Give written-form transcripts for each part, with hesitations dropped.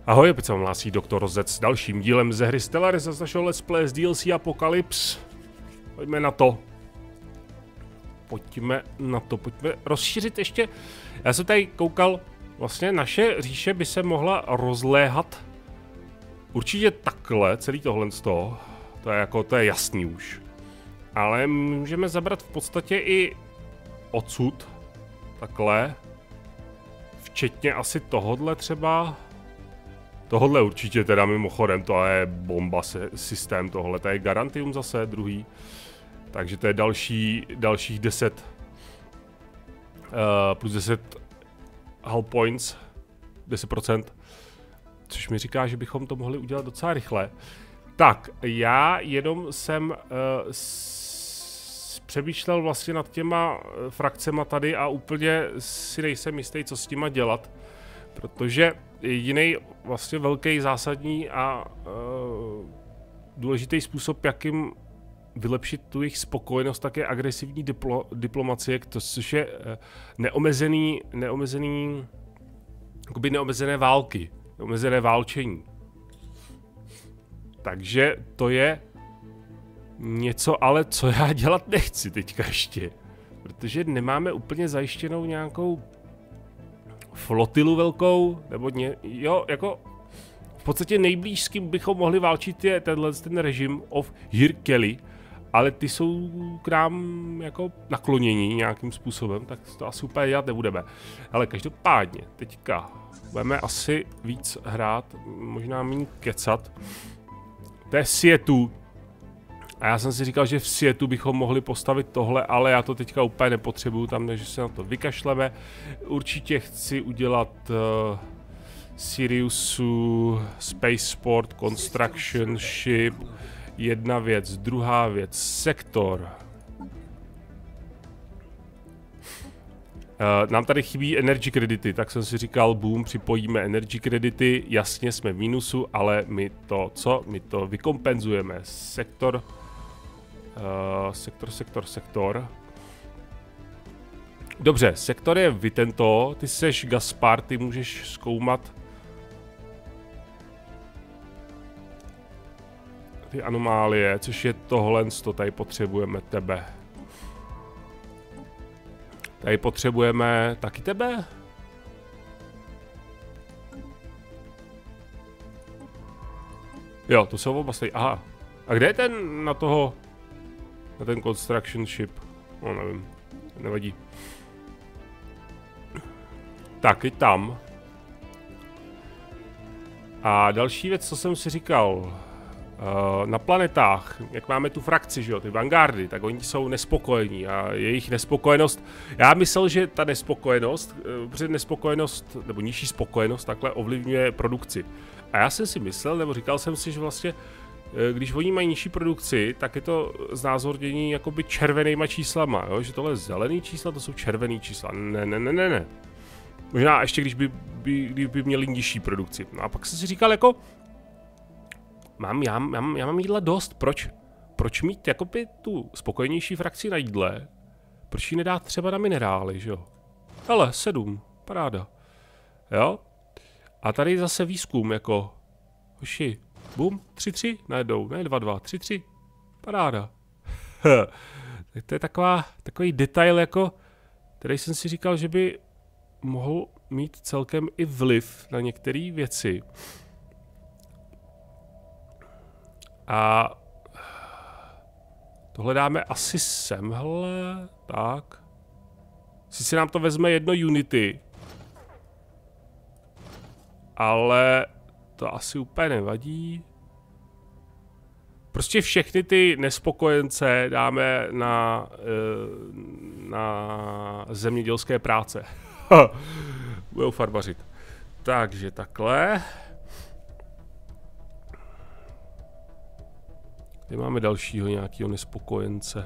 Ahoj, opět se vám hlásí Doktor Z s dalším dílem ze hry Stellaris z našeho Let's Play z DLC Apocalypse. Pojďme na to. Pojďme rozšířit ještě. Já jsem tady koukal, vlastně naše říše by se mohla rozléhat určitě takhle, celý tohle z toho. To je jasný už. Ale můžeme zabrat v podstatě i odsud. Takhle. Včetně asi tohodle třeba. Tohle určitě teda mimochodem, to je bomba systém tohle, to je Garantium zase, druhý. Takže to je dalších 10 plus 10 hull points, 10%, což mi říká, že bychom to mohli udělat docela rychle. Tak, já jenom jsem přemýšlel vlastně nad těma frakcema tady a úplně si nejsem jistý, co s těma dělat, protože jediný vlastně velký, zásadní a důležitý způsob, jakým vylepšit tu jejich spokojenost, tak je agresivní diplomacie, což je neomezené války, neomezené válčení. Takže to je něco, ale co já dělat nechci teďka ještě, protože nemáme úplně zajištěnou nějakou flotilu velkou, nebo jo, jako v podstatě nejblíž, s kým bychom mohli válčit, je ten režim of Hir Kelly, ale ty jsou k nám jako naklonění nějakým způsobem, tak to asi úplně dělat nebudeme. Ale každopádně, teďka budeme asi víc hrát, možná méně kecat. To je Sietu. A já jsem si říkal, že v Sietu bychom mohli postavit tohle, ale já to teďka úplně nepotřebuju, tam takže se na to vykašleme. Určitě chci udělat Siriusu, Spaceport, Construction Ship, jedna věc, druhá věc, sektor. Nám tady chybí energy kredity, tak jsem si říkal, boom, připojíme energy kredity, jasně jsme v mínusu, ale my to vykompenzujeme. Sektor. Sektor. Dobře, sektor je Vitento, ty seš Gaspar, ty můžeš zkoumat ty anomálie, což je tohle, tady potřebujeme tebe. Tady potřebujeme taky tebe? Jo, to jsou oba stejný. Aha. A kde je ten na ten construction ship? No, nevím. Nevadí. Tak, i tam. A další věc, co jsem si říkal. Na planetách, jak máme tu frakci, že jo, ty vanguardy, tak oni jsou nespokojení a jejich nespokojenost, já myslel, že ta nespokojenost, protože nespokojenost, nebo nižší spokojenost takhle ovlivňuje produkci. A já jsem si myslel, nebo říkal jsem si, že vlastně, když oni mají nižší produkci, tak je to znázornění jakoby červenýma číslama, jo? Že tohle je zelený čísla, to jsou červený čísla, ne. Možná ještě kdyby měli nižší produkci. No a pak jsem si říkal jako, já mám jídla dost, proč mít jakoby tu spokojenější frakci na jídle? Proč ji nedát třeba na minerály, že jo? Hele, 7, paráda. Jo? A tady zase výzkum, jako, hoši, bum, 3-3, najednou, ne 2-2, 3-3, paráda. Tak to je takový detail, jako, který jsem si říkal, že by mohl mít celkem i vliv na některé věci. A tohle dáme asi semhle, tak. Sice nám to vezme jedno Unity, ale to asi úplně nevadí. Prostě všechny ty nespokojence dáme na zemědělské práce. Budou farbařit. Takže takhle. Tady máme dalšího nějakého nespokojence.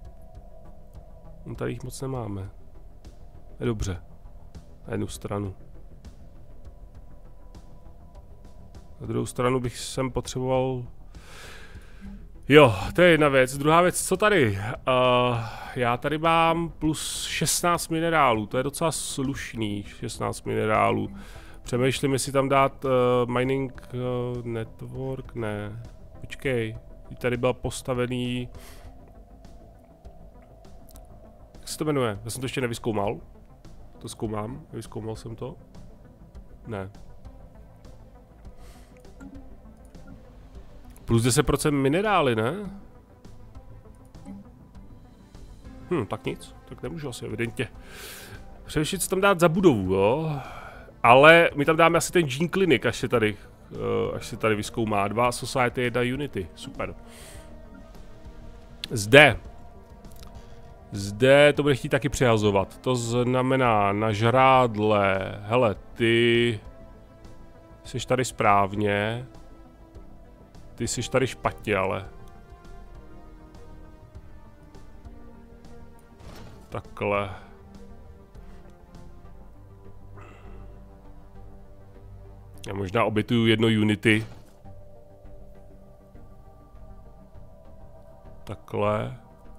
Tady jich moc nemáme. Je dobře. Na jednu stranu. Na druhou stranu bych sem potřeboval... Jo, to je jedna věc. Druhá věc, co tady? Já tady mám plus 16 minerálů. To je docela slušný, 16 minerálů. Přemýšlím, jestli tam dát mining network, ne. Počkej, tady byl postavený... Jak se to jmenuje? Já jsem to ještě nevyzkoumal. To zkoumám, vyzkoumal jsem to. Ne. Plus 10% minerály, ne? Tak nic. Tak nemůžu asi, evidentně. Přemýšlím, co tam dát za budovu, jo? Ale my tam dáme asi ten Gene Clinic, až se tady vyzkoumá. 2 Society, 1 Unity. Super. Zde to bude chtít taky přihazovat. To znamená na žrádle. Hele, ty jsi tady správně. Ty jsi tady špatně, ale. Takhle. Já možná obětuju jedno Unity. Takhle.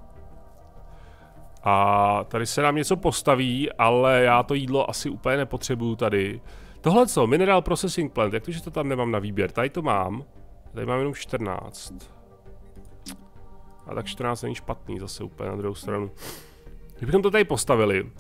A tady se nám něco postaví, ale já to jídlo asi úplně nepotřebuju tady. Tohle co? Mineral Processing Plant, jak to, že to tam nemám na výběr? Tady to mám. Tady mám jenom 14. A tak 14 není špatný zase úplně na druhou stranu. Kdybychom to tady postavili.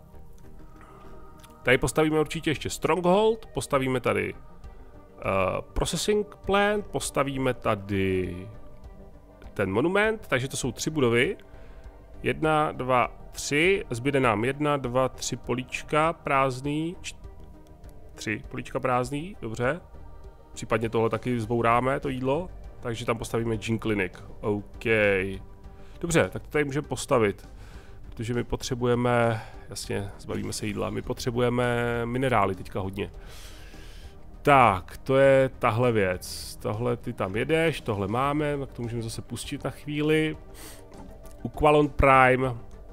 Tady postavíme určitě ještě Stronghold, postavíme tady Processing Plant, postavíme tady ten monument, takže to jsou 3 budovy. 1, 2, 3, zbyde nám 1, 2, 3 políčka prázdný. 3 políčka prázdný, dobře. Případně tohle taky zbouráme, to jídlo. Takže tam postavíme Gene Clinic. OK. Dobře, tak to tady můžeme postavit. Protože my potřebujeme, jasně, zbavíme se jídla, my potřebujeme minerály teďka hodně. Tak, to je tahle věc. Tohle ty tam jedeš, tohle máme, tak to můžeme zase pustit na chvíli. Uqualon Prime.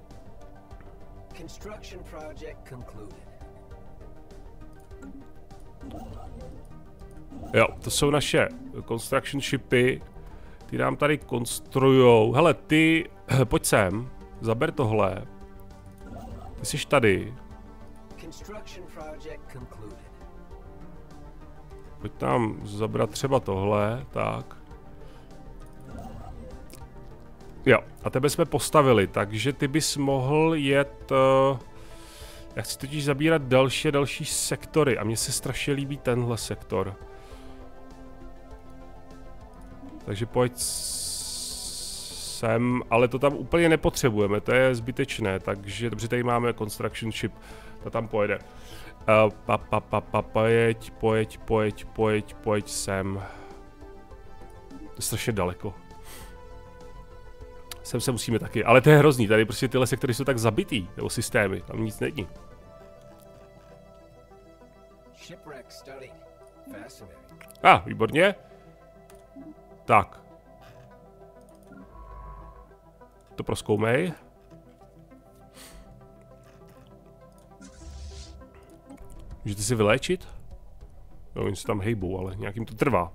Jo, to jsou naše construction shipy. Ty nám tady konstrujou. Hele, ty, pojď sem, zaber tohle. Ty jsi tady. Pojď tam zabrat třeba tohle, tak. Jo, a tebe jsme postavili, takže ty bys mohl jet... Já chci totiž zabírat další sektory a mně se strašně líbí tenhle sektor. Takže pojď sem, ale to tam úplně nepotřebujeme, to je zbytečné, takže dobře, tady máme construction ship, to tam pojede. Pojď sem. To je strašně daleko. Sem se musíme taky, ale to je hrozný, tady prostě tyhle sektory jsou tak zabitý, nebo systémy, tam nic není. Výborně. Tak. To prozkoumej. Můžete si vyléčit? No, oni se tam hejbou, ale nějakým to trvá.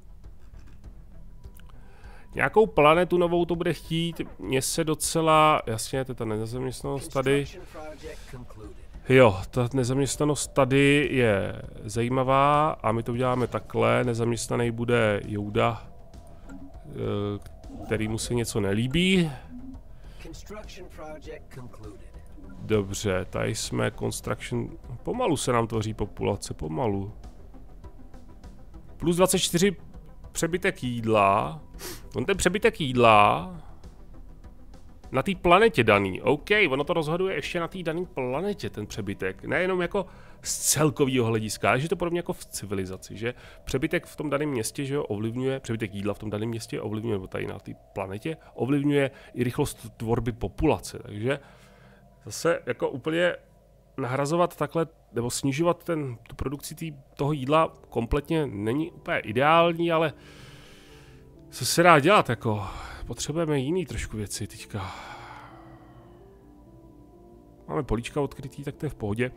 Nějakou planetu novou to bude chtít, mně se docela, jasně, to je ta nezaměstnanost tady. Jo, ta nezaměstnanost tady je zajímavá a my to uděláme takhle, nezaměstnaný bude Jouda, kterýmu se něco nelíbí. Dobře, tady jsme construction, pomalu se nám tvoří populace, pomalu. Plus 24 přebytek jídla. On ten přebytek jídla na té planetě daný. OK, ono to rozhoduje ještě na té dané planetě, ten přebytek. Nejenom jako z celkového hlediska, ale že to podobně jako v civilizaci, že přebytek v tom daném městě, že jo, ovlivňuje, přebytek jídla v tom daném městě ovlivňuje, nebo tady na té planetě, ovlivňuje i rychlost tvorby populace. Takže zase jako úplně nahrazovat takhle, nebo snižovat tu produkci toho jídla kompletně není úplně ideální, ale co se dá dělat, jako potřebujeme jiný trošku věci teďka. Máme políčka odkrytý, tak to je v pohodě.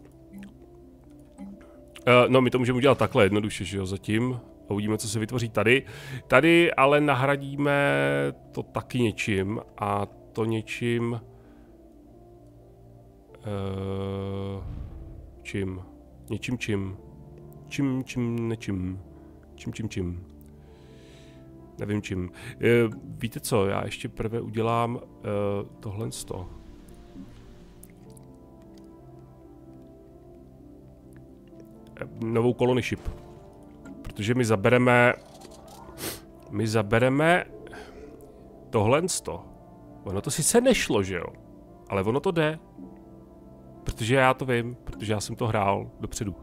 No, my to můžeme udělat takhle jednoduše, že jo, zatím. A uvidíme, co se vytvoří tady. Tady ale nahradíme to taky něčím a to něčím... čím? Něčím čím? nečím. Nevím čím. Víte co, já ještě prvé udělám tohle z toho. Novou kolony ship. Protože my zabereme tohle z toho. Ono to sice nešlo, že jo? Ale ono to jde. Protože já to vím, protože já jsem to hrál dopředu.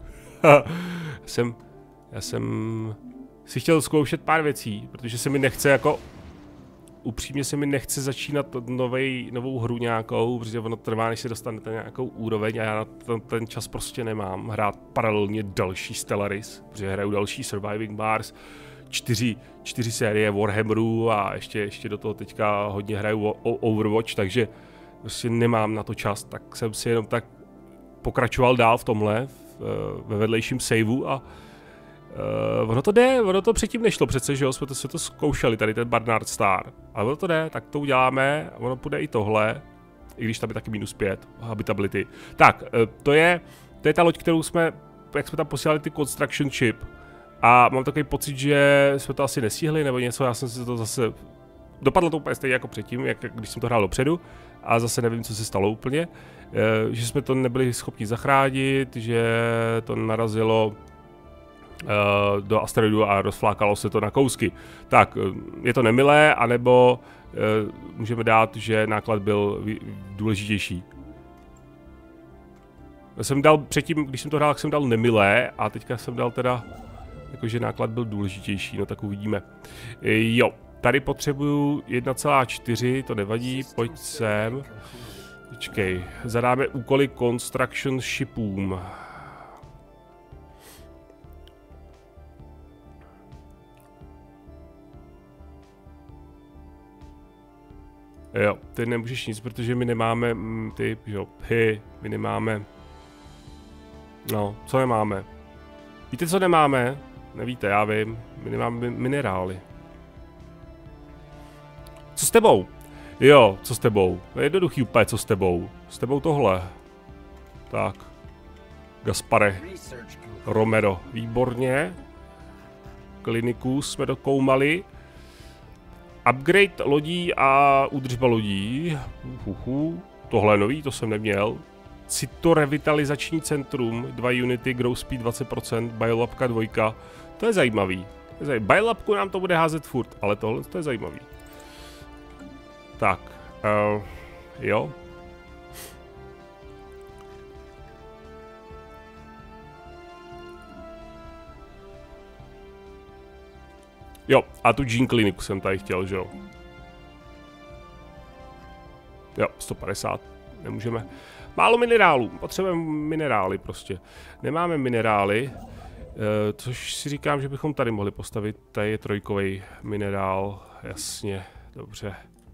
já jsem si chtěl zkoušet pár věcí, protože se mi nechce jako... Upřímně se mi nechce začínat novou hru nějakou, protože ono trvá, než si dostanete nějakou úroveň a já na ten čas prostě nemám. Hrát paralelně další Stellaris, protože hraju další Surviving Mars, 4 série Warhammerů a ještě do toho teďka hodně hraju Overwatch, takže prostě nemám na to čas, tak jsem si jenom tak pokračoval dál v tomhle, ve vedlejším saveu a ono to jde, ono to předtím nešlo přece, že jo, jsme to zkoušeli, tady ten Barnard Star, ale ono to jde, tak to uděláme, ono půjde i tohle, i když tam je taky -5 habitability. Tak, to je ta loď, kterou jak jsme tam posílali ty construction ship a mám takový pocit, že jsme to asi nestihli nebo něco, já jsem si to zase, dopadlo to úplně stejně jako předtím, když jsem to hrál dopředu a zase nevím, co se stalo úplně, že jsme to nebyli schopni zachránit, že to narazilo do asteroidu a rozflákalo se to na kousky. Tak, je to nemilé, anebo můžeme dát, že náklad byl důležitější. Já jsem dal předtím, když jsem to hrál, tak jsem dal nemilé a teďka jsem dal teda, jakože náklad byl důležitější, no tak uvidíme. Jo, tady potřebuju 1,4, to nevadí, pojď sem. Počkej, zadáme úkoly construction shipům. Jo, ty nemůžeš nic, protože my nemáme ty, jo, my nemáme. No, co nemáme? Víte, co nemáme? Nevíte, já vím, my nemáme minerály. Co s tebou? Jo, co s tebou? To je jednoduchý úplně, co s tebou? S tebou tohle. Tak. Gaspare. Romero, výborně. Kliniku jsme dokoumali. Upgrade lodí a údržba lodí. Tohle je nový, to jsem neměl. Cytorevitalizační centrum, 2 unity, growth speed 20%, biolabka 2. To je zajímavý. Biolabku nám to bude házet furt, ale tohle to je zajímavý. Tak, jo. Jo, a tu gene kliniku jsem tady chtěl, že jo. Jo, 150, nemůžeme. Málo minerálů, potřebujeme minerály prostě. Nemáme minerály, což si říkám, že bychom tady mohli postavit. Tady je 3 minerál, jasně, dobře.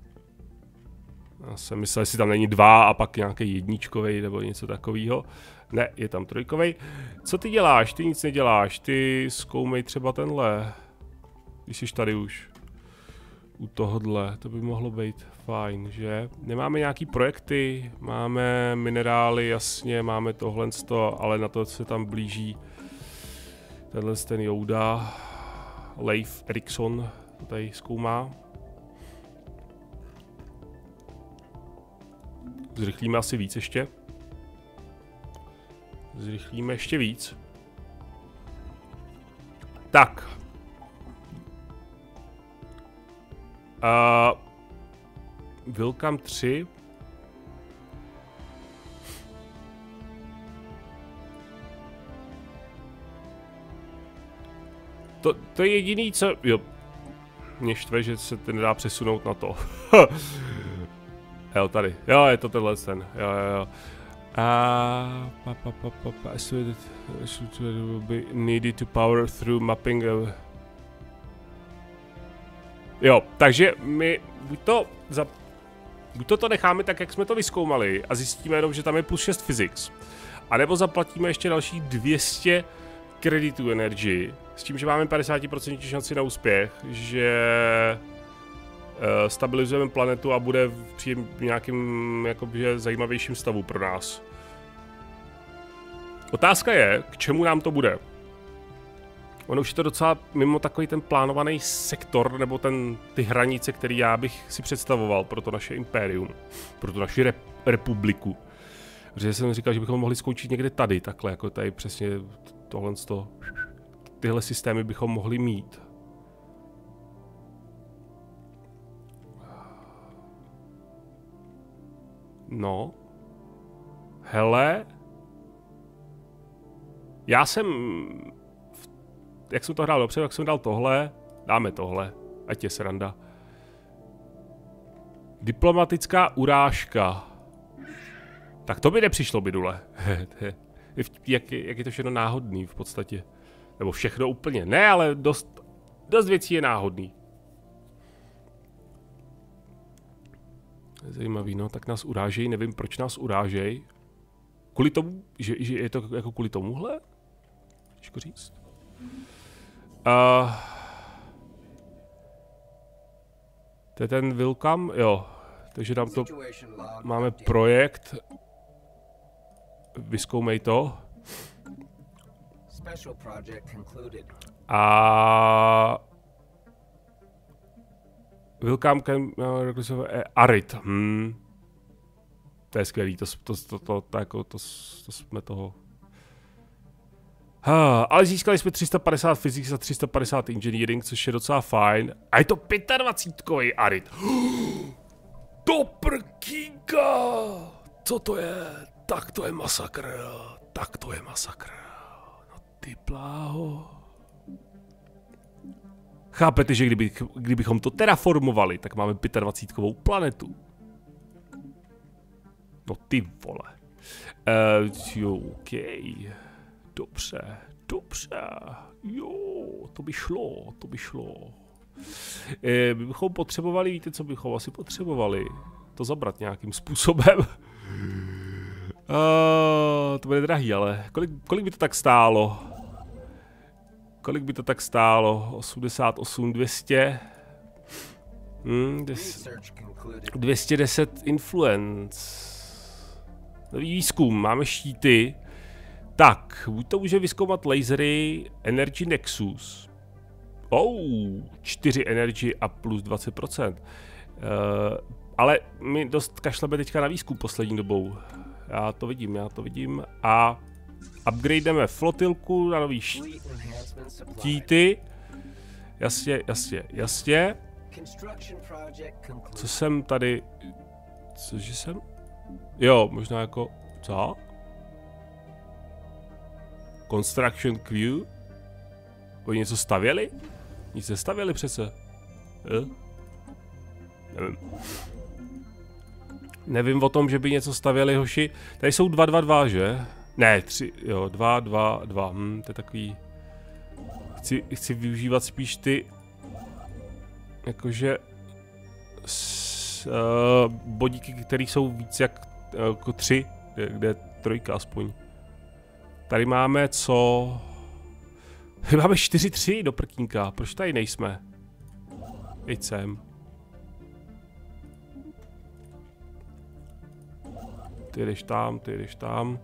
Já jsem myslel, jestli tam není 2 a pak nějaký 1 nebo něco takového. Ne, je tam 3. Co ty děláš? Ty nic neděláš, ty zkoumej třeba tenhle. Když jsi tady už u tohodle, to by mohlo být fajn, že? Nemáme nějaký projekty, máme minerály, jasně, máme tohle, ale na to se tam blíží ten Jouda, Leif Erikson, to tady zkoumá. Zrychlíme asi víc ještě. Zrychlíme ještě víc. Tak. Welcome 3. To je jediný, co... Jo. Mě štve, že se to nedá přesunout na to. Jo, tady. Jo, je to tenhle ten. Jo. Will be needed to power through mapping. Jo, takže my buď to necháme tak, jak jsme to vyzkoumali a zjistíme jenom, že tam je +6 physics. A nebo zaplatíme ještě dalších 200 kreditů energy, s tím, že máme 50% šanci na úspěch, že stabilizujeme planetu a bude v nějakým jakoby zajímavějším stavu pro nás. Otázka je, k čemu nám to bude. Ono už je to docela mimo takový ten plánovaný sektor, nebo ty hranice, který já bych si představoval pro to naše impérium, pro tu naši republiku. Protože jsem říkal, že bychom mohli skončit někde tady, takhle, jako tady přesně tyhle systémy bychom mohli mít. No. Hele. Já jsem... Jak jsem to hrál dopředu, jak jsem dal tohle. Dáme tohle. Ať je sranda. Diplomatická urážka. Tak to by nepřišlo, bydule. jak je to všechno náhodný v podstatě. Nebo všechno úplně. Ne, ale dost věcí je náhodný. Zajímavý, no, tak nás urážejí, nevím, proč nás urážejí. Kvůli tomu, že je to jako kvůli tomuhle? Těžko říct. To je ten Welcome, jo. Takže tam to máme projekt. Vyzkoumej to. A Welcome Arid. To je skvělý, to jsme toho. Ale získali jsme 350 physics a 350 engineering, což je docela fajn. A je to 25kový Arid. Do prkínka! Co to je? Tak to je masakr. Tak to je masakr. No ty bláho. Chápete, že kdybychom to terraformovali, tak máme 25kovou planetu. No ty vole. Jo, OK. Dobře, dobře. Jo, to by šlo. My bychom potřebovali, víte, co bychom asi potřebovali? To zabrat nějakým způsobem. To bude drahý, ale kolik by to tak stálo? Kolik by to tak stálo? 88, 200? 210 influence. Nový výzkum, máme štíty. Tak, buď to může vyzkoumat lasery Energy Nexus. 4 energy a plus 20%. Ale my dost kašleme teďka na výzkum poslední dobou. Já to vidím. A upgrademe flotilku na nový štíty. Jasně. Co jsem tady... Cože jsem? Jo, možná jako... Co? Construction queue? Oni něco stavěli? Nic nestavěli přece. Nevím. Nevím o tom, že by něco stavěli, hoši. Tady jsou 2, 2, 2, že? Ne, 3, jo, 2, 2, 2. To je takový... Chci využívat spíš ty... Jakože... bodíky, které jsou víc jak 3, kde je 3 aspoň. Tady máme co? Máme 4-3 do prkínka, proč tady nejsme? Jeď sem. Ty jdeš tam.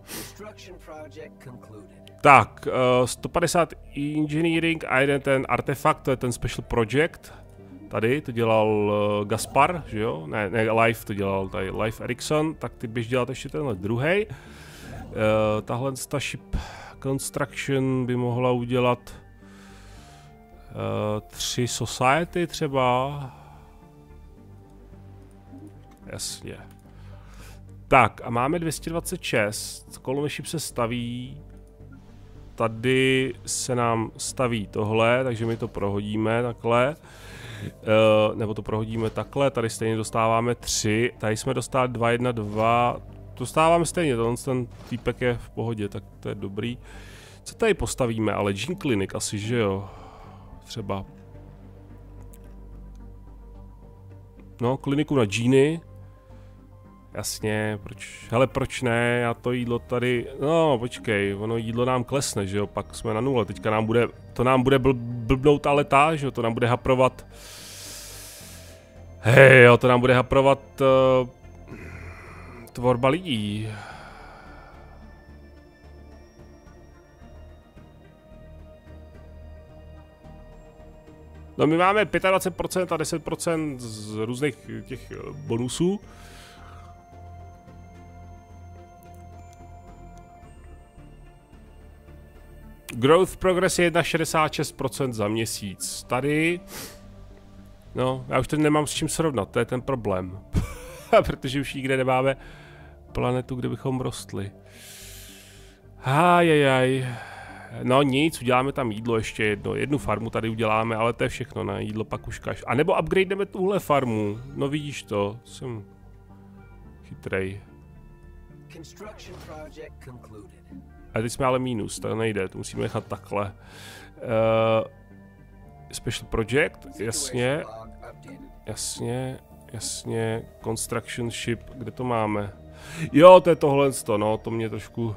Tak, 150 engineering a jeden ten artefakt, to je ten special project. Tady to dělal Gaspar, že jo? Ne, Life to dělal tady, Life Ericsson, tak ty běž dělat ještě tenhle druhej. Tahle ship construction by mohla udělat 3 society třeba. Jasně. Tak a máme 226, colony ship se staví. Tady se nám staví tohle, takže my to prohodíme takhle. Nebo to prohodíme takhle, tady stejně dostáváme 3, tady jsme dostali 2, 1, 2, dostáváme stejně, ten týpek je v pohodě, tak to je dobrý. Co tady postavíme, ale Gene Clinic asi, že jo, třeba. No, kliniku na Geny. Jasně, proč ne, já to jídlo tady, no počkej, ono jídlo nám klesne, že jo, pak jsme na 0, teďka nám bude blbnout ta letá, že jo, to nám bude haprovat, to nám bude haprovat tvorba lidí. No my máme 25% a 10% z různých těch bonusů. Growth progress je 1,66% za měsíc. Tady... No, já už to nemám s čím srovnat, to je ten problém. Protože už nikde nemáme planetu, kde bychom rostli. Ajajaj. No nic, uděláme tam jídlo ještě jednu farmu tady uděláme, ale to je všechno na jídlo, pak už kaž. A nebo upgradeneme tuhle farmu, no vidíš to, jsem chytrej. A teď jsme ale minus, to nejde, to musíme nechat takhle. Special project, jasně. Jasně, construction ship, kde to máme? Jo, to je tohle, no, to mě trošku...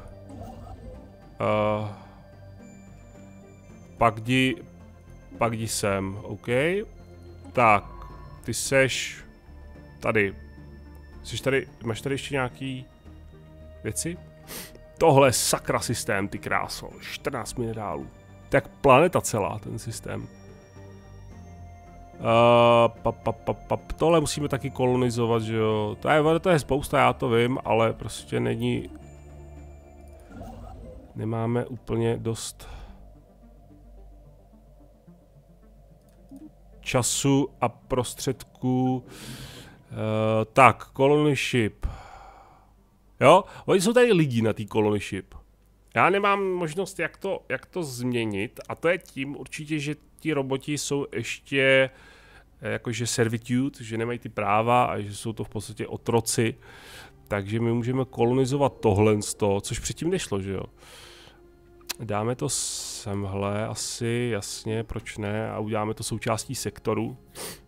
Pak jdi sem, OK. Tak, ty seš tady. Jsi tady, máš tady ještě nějaký věci? Tohle je sakra systém, ty kráso, 14 minerálů. Tak planeta celá, ten systém. Tohle musíme taky kolonizovat, že jo. To je spousta, já to vím, ale prostě není... Nemáme úplně dost... času a prostředků. Tak, colony ship. Jo, oni jsou tady lidi na té colony ship. Já nemám možnost, jak to změnit, a to je tím určitě, že ti roboti jsou ještě jakože servitude, že nemají ty práva a že jsou to v podstatě otroci. Takže my můžeme kolonizovat tohle, což předtím nešlo, že jo. Dáme to semhle asi, jasně, proč ne, a uděláme to součástí sektoru.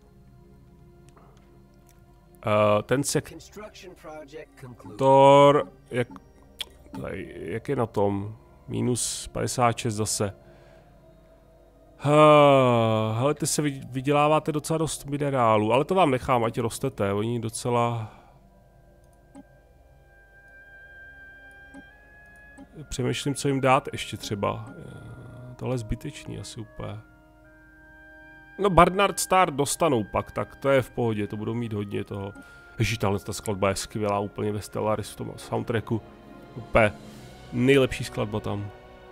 Ten sektor, jak je na tom? Minus 56 zase. Hele, ty se vyděláváte docela dost minerálů, ale to vám nechám, ať rostete, oni docela... Přemýšlím, co jim dát ještě třeba. Tohle je zbytečný asi úplně. No Barnard Star dostanou pak, tak to je v pohodě, to budou mít hodně toho. Ježíš, tahle ta skladba je skvělá úplně ve Stellaris v tom soundtracku. Úplně nejlepší skladba tam.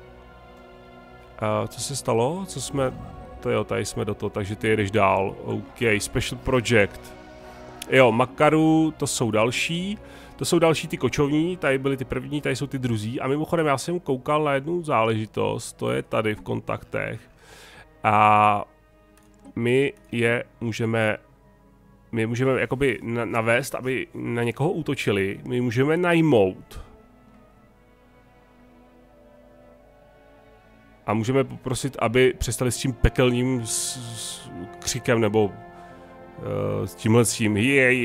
Co se stalo? Co jsme... To jo, tady jsme do toho, takže ty jedeš dál. OK, Special Project. Jo, Makaru, to jsou další. To jsou další ty kočovní, tady byly ty první, tady jsou ty druzí. A mimochodem já jsem koukal na jednu záležitost, to je tady v kontaktech. A my můžeme jakoby navést, aby na někoho útočili. My můžeme najmout. A můžeme poprosit, aby přestali s tím pekelným křikem, nebo s tímhle s tím.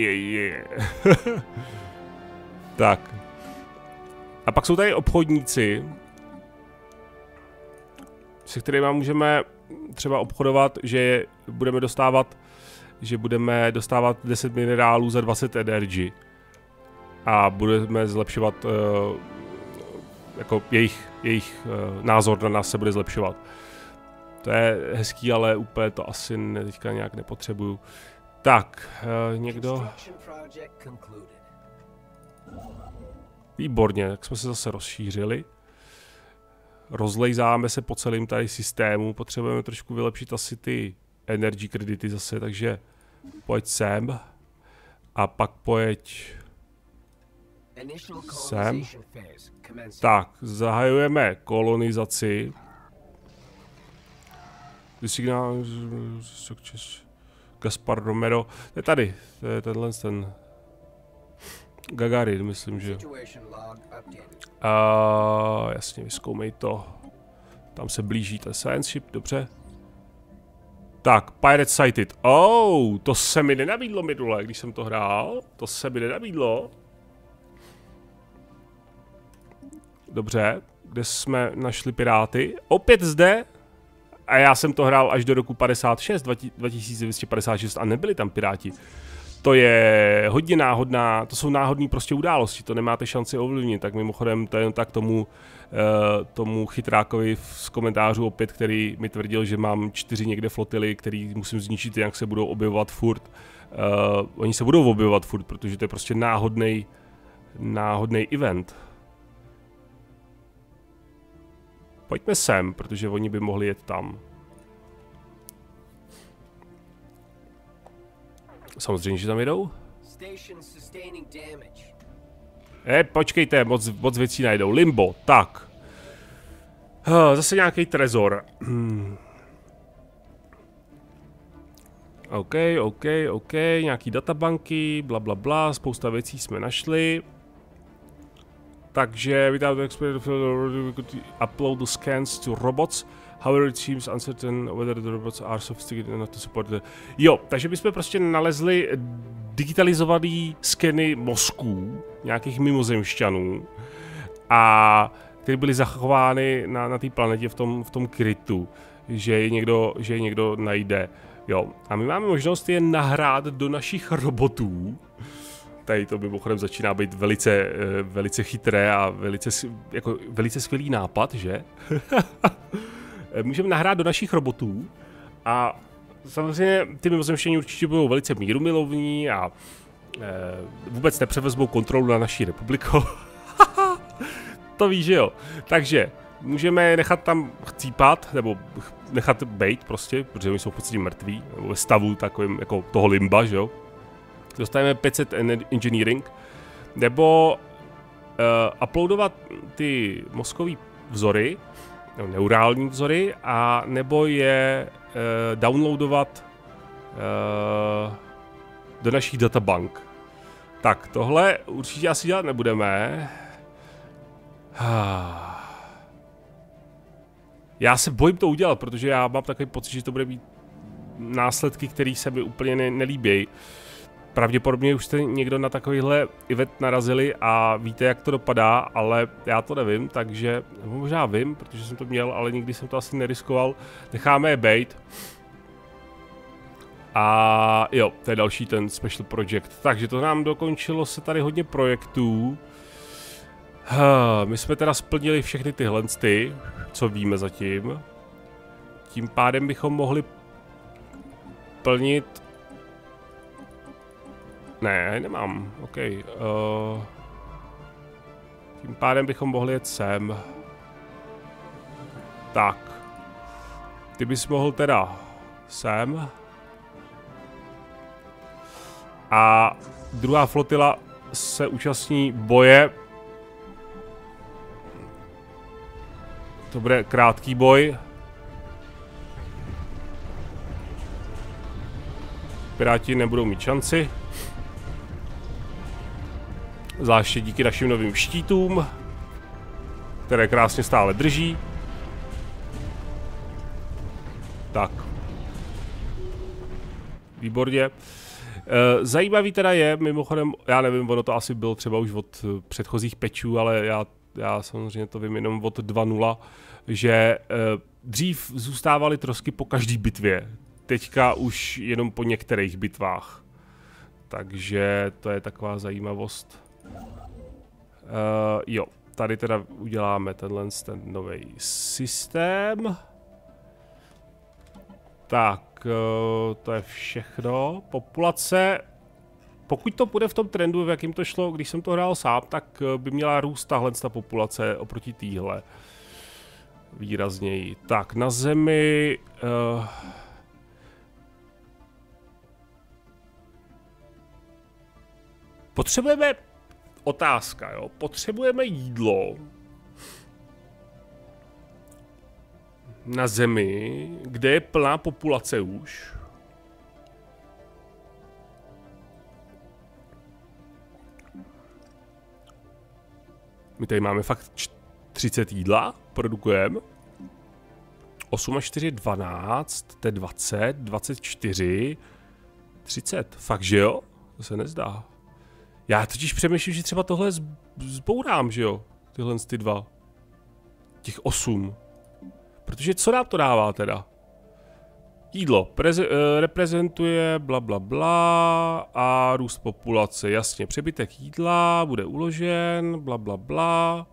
Tak. A pak jsou tady obchodníci, se kterými můžeme třeba obchodovat, že budeme dostávat 10 minerálů za 20 energy. A budeme zlepšovat, jako jejich názor na nás se bude zlepšovat. To je hezký, ale úplně to asi teďka nějak nepotřebuju. Tak, někdo... Výborně, tak jsme se zase rozšířili. Rozlejzáme se po celém tady systému, potřebujeme trošku vylepšit asi ty energy kredity zase, takže pojď sem. A pak pojď sem. Tak, zahajujeme kolonizaci. Gaspar Romero, to je tady, to je ten Gagarin, myslím, že. Jasně, vyzkoumej to. Tam se blíží ten science ship, dobře. Tak, Pirate Sighted. Oh, to se mi nenabídlo minule, když jsem to hrál. To se mi nenabídlo. Dobře, kde jsme našli piráty? Opět zde. A já jsem to hrál až do roku 56, 2256 a nebyli tam piráti. To je hodně náhodná, to jsou náhodné prostě události, to nemáte šanci ovlivnit, tak mimochodem to je jen tak tomu chytrákovi z komentářů opět, který mi tvrdil, že mám 4 někde flotily, který musím zničit, jak se budou objevovat furt. Oni se budou objevovat furt, protože to je prostě náhodný event. Pojďme sem, protože oni by mohli jet tam. Samozřejmě, že tam jedou. Počkejte, moc věcí najdou. Limbo, tak. Zase nějaký trezor. OK, nějaký databanky, bla bla bla, spousta věcí jsme našli. Takže without upload the scans to robots. However, it seems uncertain whether the robots are sophisticated enough to support the... Jo, takže bychom prostě nalezli digitalizované skeny mozků nějakých mimozemšťanů a které byly zachovány na té planetě v tom krytu, že je někdo najde. Jo, a my máme možnost je nahrát do našich robotů. Tady to mimochodem začíná být velice chytré a velice skvělý nápad, že? Můžeme nahrát do našich robotů a samozřejmě ty mimozemštění určitě budou velice mírumilovní a vůbec nepřevezmou kontrolu na naší republiku. To víš, že jo. Takže můžeme nechat tam chcípat, nebo nechat bejt prostě, protože oni jsou v podstatě mrtví, nebo ve stavu takovým jako toho limba, že jo. Dostaneme 500 engineering, nebo uploadovat ty mozkové vzory, neurální vzory, a nebo je downloadovat do našich databank. Tak, tohle určitě asi dělat nebudeme. Já se bojím to udělat, protože já mám takový pocit, že to bude mít následky, které se mi úplně nelíbí. Pravděpodobně už jste někdo na takovýhle event narazili a víte, jak to dopadá, ale já to nevím, takže možná vím, protože jsem to měl, ale nikdy jsem to asi neriskoval. Necháme je bejt. A jo, to je další ten special project. Takže to nám dokončilo se tady hodně projektů. My jsme teda splnili všechny tyhle, co víme zatím. Tím pádem bychom mohli plnit... Ne, nemám, OK. Tím pádem bychom mohli jet sem. Tak. Ty bys mohl teda sem. A druhá flotila se účastní boje. To bude krátký boj. Piráti nebudou mít šanci. Zvláště díky našim novým štítům, které krásně stále drží. Tak. Výborně. Zajímavý teda je, mimochodem, já nevím, ono to asi bylo třeba už od předchozích patchů, ale já samozřejmě to vím jenom od 2.0, že dřív zůstávaly trosky po každý bitvě. Teďka už jenom po některých bitvách. Takže to je taková zajímavost. Jo, tady teda uděláme ten nový systém. Tak, to je všechno. Populace, pokud to bude v tom trendu, v jakým to šlo, když jsem to hrál sám, tak by měla růst tahle populace oproti téhle. Výrazněji. Tak, na Zemi... Potřebujeme... Otázka, jo. Potřebujeme jídlo na Zemi, kde je plná populace už. My tady máme fakt 30 jídla, produkujeme. 8 a 4, 12, to je 20, 24, 30. Fakt, že jo? To se nezdá. Já totiž přemýšlím, že třeba tohle zbourám, že jo? Tyhle ty dva. Těch 8. Protože co nám to dává teda? Jídlo reprezentuje bla bla bla a růst populace. Jasně, přebytek jídla bude uložen, bla bla bla.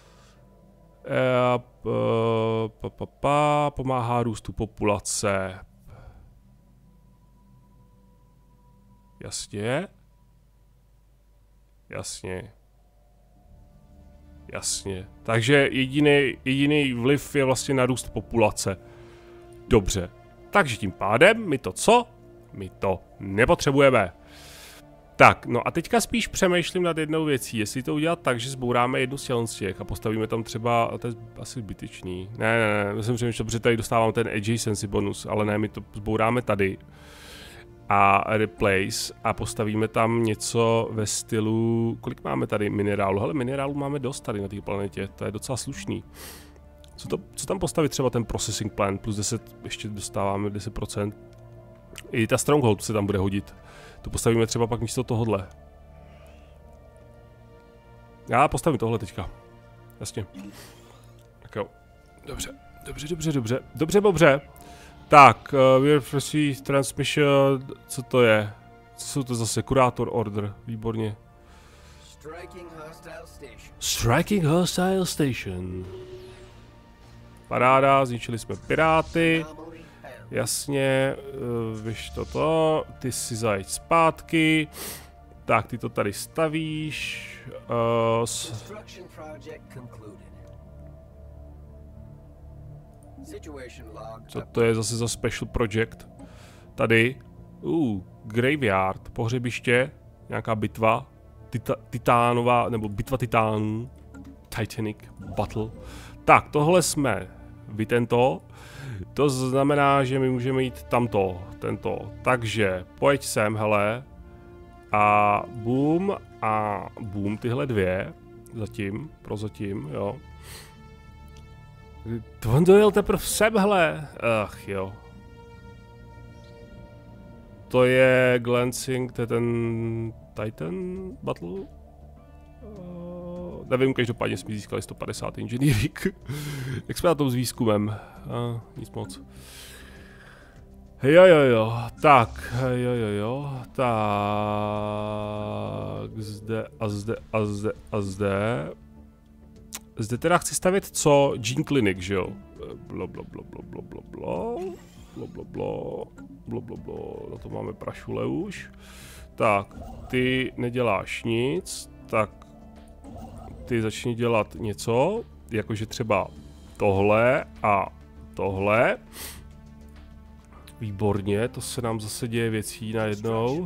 Pomáhá růstu populace. Jasně. Jasně. Jasně. Takže jediný vliv je vlastně na růst populace. Dobře. Takže tím pádem my to co? My to nepotřebujeme. Tak, no a teďka spíš přemýšlím nad jednou věcí, jestli to udělat tak, že zbouráme jednu z těch a postavíme tam třeba, to je asi zbytečný. Ne, myslím, že tady dostávám ten adjacency bonus, ale ne, my to zbouráme tady. A replace a postavíme tam něco ve stylu, kolik máme tady minerálu? Hele, minerálu máme dost tady na té planetě, to je docela slušný. Co tam postavit třeba ten processing plant, plus 10, ještě dostáváme 10%. I ta stronghold se tam bude hodit. To postavíme třeba pak místo tohohle. Já postavím tohle teďka. Jasně. Tak jo. Dobře. Tak, we're transmission, co to je? Co jsou to zase? Kurátor order, výborně. Striking hostile station. Paráda, zničili jsme piráty. Jasně, víš toto, ty si zajď zpátky. Tak, ty to tady stavíš. Co to je zase za special project? Tady. Graveyard, pohřebiště, nějaká bitva. Titánová, nebo bitva titánů. Titanic battle. Tak, tohle jsme vytento. To znamená, že my můžeme jít tamto, tento. Takže pojď sem, hele. A boom, tyhle dvě. Prozatím, jo. On dojel teprve sem, hele. Ach jo. To je Glancing, to je ten Titan Battle? Nevím, každopádně jsme získali 150 engineering. Jak jsme na tom s výzkumem? Nic moc. Jo. Tak, Tak, zde. Zde teda chci stavět co? Gene Clinic, že jo? Na to máme prašule už. Tak, ty neděláš nic, tak ty začni dělat něco, jakože třeba tohle a tohle. Výborně, to se nám zase děje věcí najednou.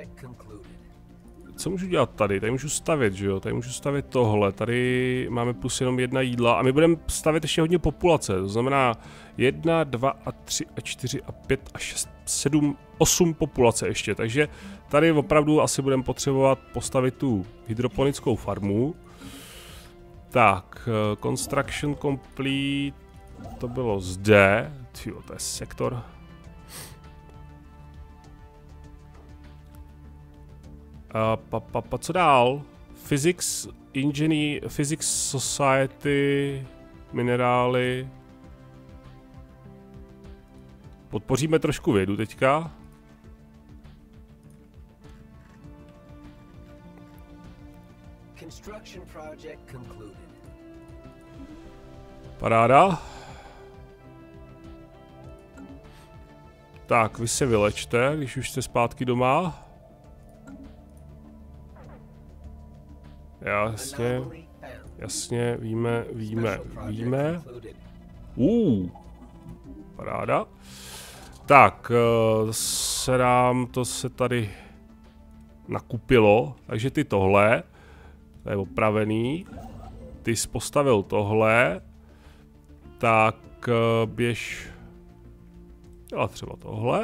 Co můžu dělat tady? Tady můžu stavět, že jo? Tady můžu stavět tohle, tady máme plus jenom 1 jídla a my budeme stavět ještě hodně populace, to znamená 1, 2 a 3 a 4 a 5 a 6, 7, 8 populace ještě, takže tady opravdu asi budeme potřebovat postavit tu hydroponickou farmu. Tak, construction complete, to bylo zde, tyjo, to je sektor. Co dál? Physics, Physics Society, minerály. Podpoříme trošku vědu teďka. Paráda. Tak, vy se vylečte, když už jste zpátky doma. Jasně, víme. Paráda. Tak, se nám to se tady nakupilo, takže ty tohle, to je opravený, ty jsi postavil tohle, tak běž dělat třeba tohle.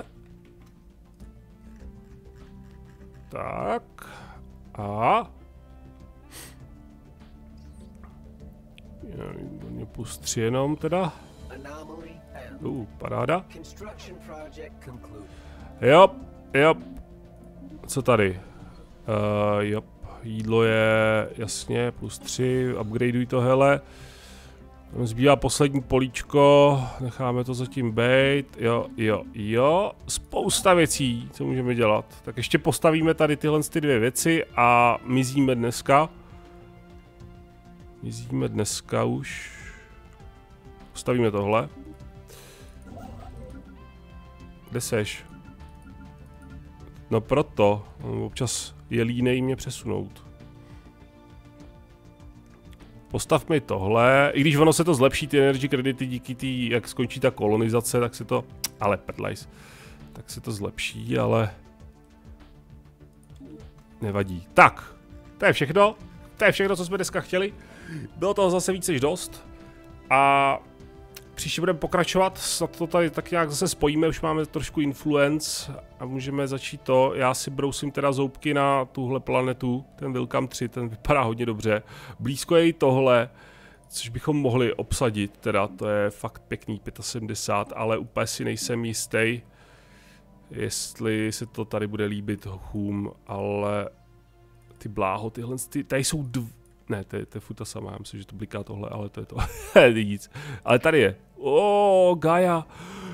Tak, a plus 3 jenom teda. Paráda. Jo. Co tady? Jídlo je jasně plus 3, upgradeuj to, hele. Tam zbývá poslední políčko, necháme to zatím bejt, jo, spousta věcí, co můžeme dělat. Tak ještě postavíme tady tyhle dvě věci a mizíme dneska. Mizíme dneska už. Postavíme tohle. Kde seš? No proto, občas je línej mě přesunout. Postav mi tohle, i když ono se to zlepší, ty energy kredity díky tý, jak skončí ta kolonizace, tak se to, ale prdlajs, tak se to zlepší, ale nevadí. Tak, to je všechno, co jsme dneska chtěli. Bylo toho zase víc než dost a příště budeme pokračovat, snad to tady tak nějak zase spojíme, už máme trošku influence a můžeme začít to. Já si brousím teda zoubky na tuhle planetu, ten Welcome 3, ten vypadá hodně dobře. Blízko je i tohle, což bychom mohli obsadit, teda to je fakt pěkný 75, ale úplně si nejsem jistý, jestli se to tady bude líbit hochům, ale ty bláho, tyhle, tady jsou ne, to je furt ta sama, já myslím, že to bliká tohle, ale to je to, nic. Ale tady je, Gaia,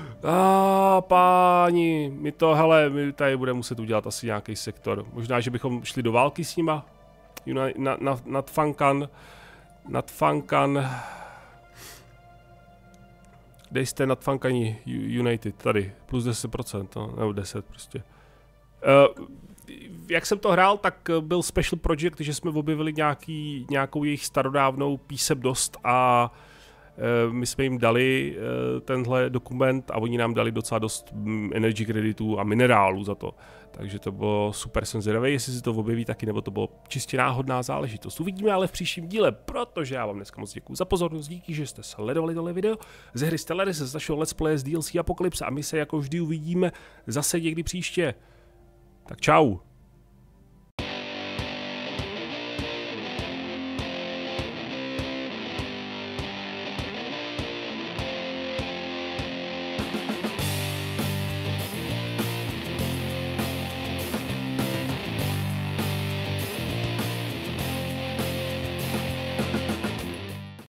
páni, my tady budeme muset udělat asi nějaký sektor. Možná, že bychom šli do války s nima, nad Funkan, kde jste nad Funkani United, tady, plus 10%, no, nebo 10 prostě. Jak jsem to hrál, tak byl special project, že jsme objevili nějakou jejich starodávnou písemnost a my jsme jim dali tenhle dokument a oni nám dali docela dost energy kreditů a minerálů za to. Takže to bylo super, jsem zvědavý, jestli se to objeví taky, nebo to bylo čistě náhodná záležitost. Uvidíme ale v příštím díle, protože já vám dneska moc děkuji za pozornost, díky, že jste sledovali tohle video ze hry Stellaris, z našeho Let's Play z DLC Apocalypse a my se jako vždy uvidíme zase někdy příště. Tak čau.